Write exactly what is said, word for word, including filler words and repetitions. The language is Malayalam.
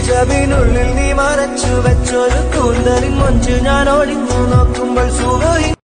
ഹിജാബിനുള്ളിൽ നീ മറച്ചു വെച്ചൊരു കൂന്തലിൻ മൊഞ്ച് ഞാൻ ഒളിഞ്ഞു നോക്കുമ്പോൾ സുബഹി